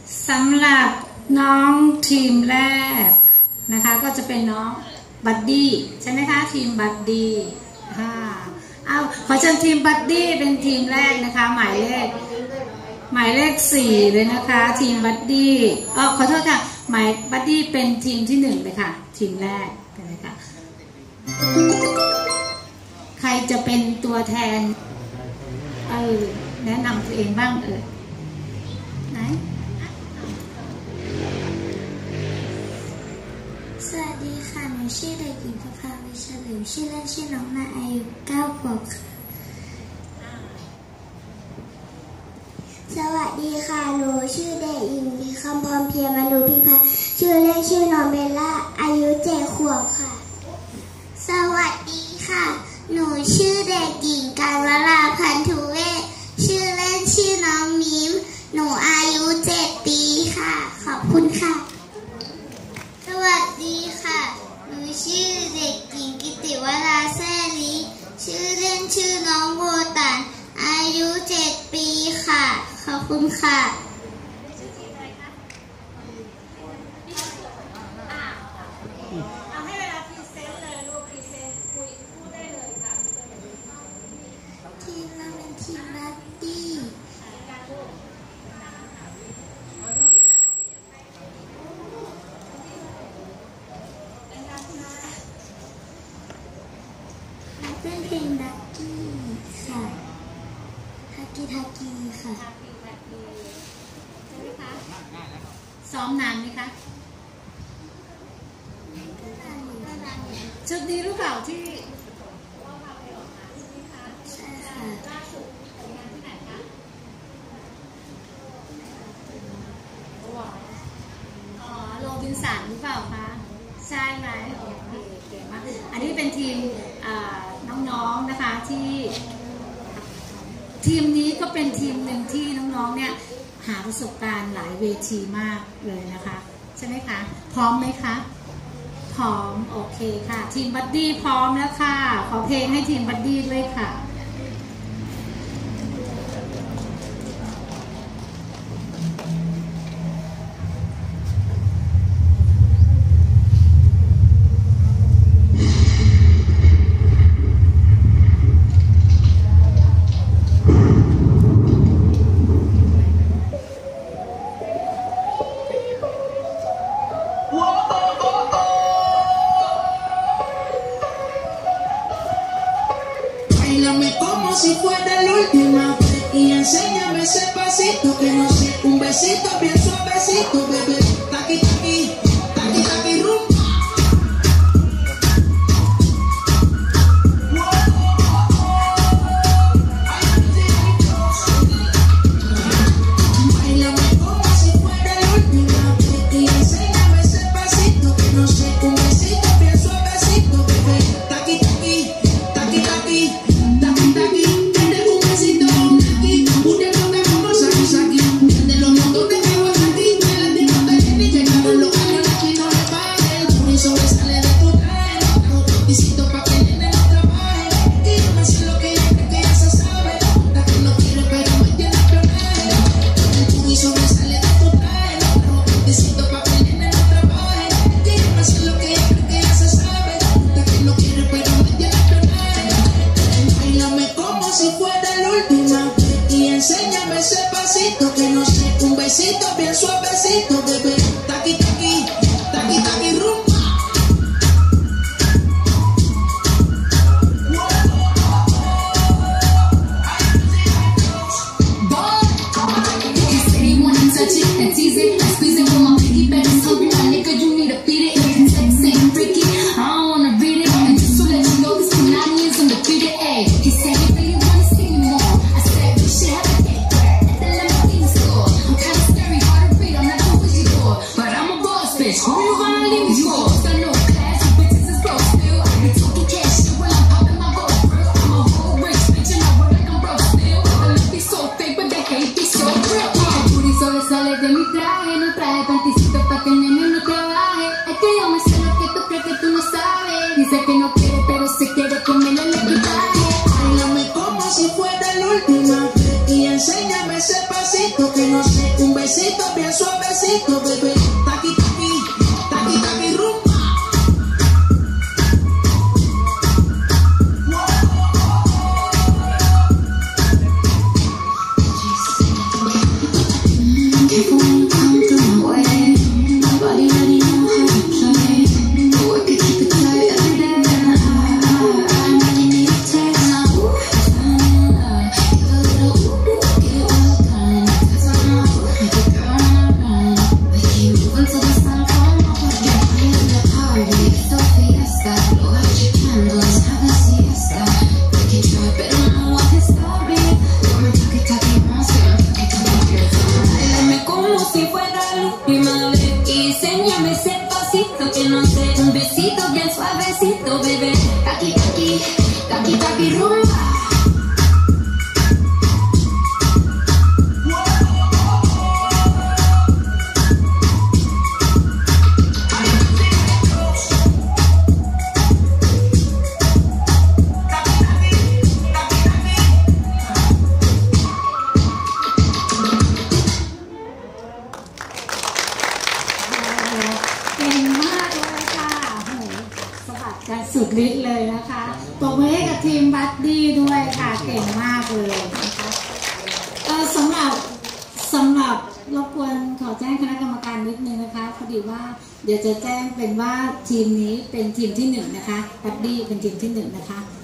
สำหรับน้องทีมแรกนะคะก็จะเป็นน้องบัดดี้ใช่ไหมคะทีมบัดดี้ขอเชิญทีมบัดดี้เป็นทีมแรกนะคะหมายเลข4เลยนะคะทีมบัดดี้ขอโทษค่ะหมายบัดดี้เป็นทีมที่1เลยค่ะทีมแรกเลยค่ะใครจะเป็นตัวแทนแนะนำตัวเองบ้างไหนสวัสดีค่ะหนูชื่อเด็กหญิงประภาวิเฉลิมชื่อเล่นชื่อน้องนาอายุ9 ขวบสวัสดีค่ะหนูชื่อเด็กหญิงคำพรเพียรมนูพิพัฒน์ชื่อเล่นชื่อน้องเบลล่าอายุ7 ขวบค่ะสวัสดีค่ะหนูชื่อเด็กหญิงการวราพันธุเวศชื่อเล่นชื่อน้องมิมหนูอายุ7 ปีค่ะขอบคุณค่ะสวัสดีค่ะหนูชื่อเด็กหญิงกิติวราแซ่ลีชื่อเล่นชื่อน้องโบตันอายุ7 ปีค่ะขอบคุณค่ะเอาให้เวลาพรีเซนต์เลยลูกพรีเซนต์พูดได้เลยค่ะทีมเราเป็นทีมบัดดี้เป็นเพลงดักกี้ค่ะทักกี้ค่ะใช่ไหมคะซ้อมนานไหมคะชุดนี้หรือเปล่าที่ใช่ค่ะล่าสุดเป็นงานที่ไหนคะโรบินสันหรือเปล่าคะใช่ไหมโอเคเก่งมากอันนี้เป็นทีมน้องๆนะคะที่ทีมนี้ก็เป็นทีมหนึ่งที่น้องๆเนี่ยหาประสบการณ์หลายเวทีมากเลยนะคะใช่ไหมคะพร้อมไหมคะพร้อมโอเคค่ะทีมบัดดี้พร้อมแล้วค่ะขอเพลงให้ทีมบัดดี้ด้วยค่ะ Si fuera la última vez y enséñame ese pasito que no sé, un besito bien suavecito, bebé, taqui taqui, taqui taqui rum. Bailame como si fuera la última vez y enséñame ese pasito que no sé, un besito bien suavecito, bebé, taqui taqui, taqui taqui. Enséñame ese pasito que no sé, un besito bien suavecito, bebé, taqui taqui, taqui taqui rum. Enséñame ese pasito que no sé, un beso. besito bien suavecito, bebé. Taqui, taqui, taqui, taqui, rumba. Careful when you come through my way. Nobody really know how to play. But we could keep it tight every day. I really need a taste now. Give a little get it well done. That's what I'm up with. Make it girl on a run. We keep moving till the sun come up again. We in the party, it's a fiesta. Blow out your candles, have a siesta. We can try, but don't know what this story. Come and talkie monster, Bailame como si fuera la última vez y enséñame ese pasito que no sé, un besito bien suavecito, bebé. Taqui, taqui, taqui, taqui, rumba. เก่งมากเลยค่ะโอ้โหสะบัดกันสุดฤทธิ์เลยนะคะตบมือให้กับทีมบัดดี้ด้วยค่ะเก่งมากเลยนะคะสำหรับรบกวนขอแจ้งคณะกรรมการนิดนึงนะคะพอดีว่าเดี๋ยวจะแจ้งเป็นว่าทีมนี้เป็นทีมที่1นะคะบัดดี้เป็นทีมที่1นะคะ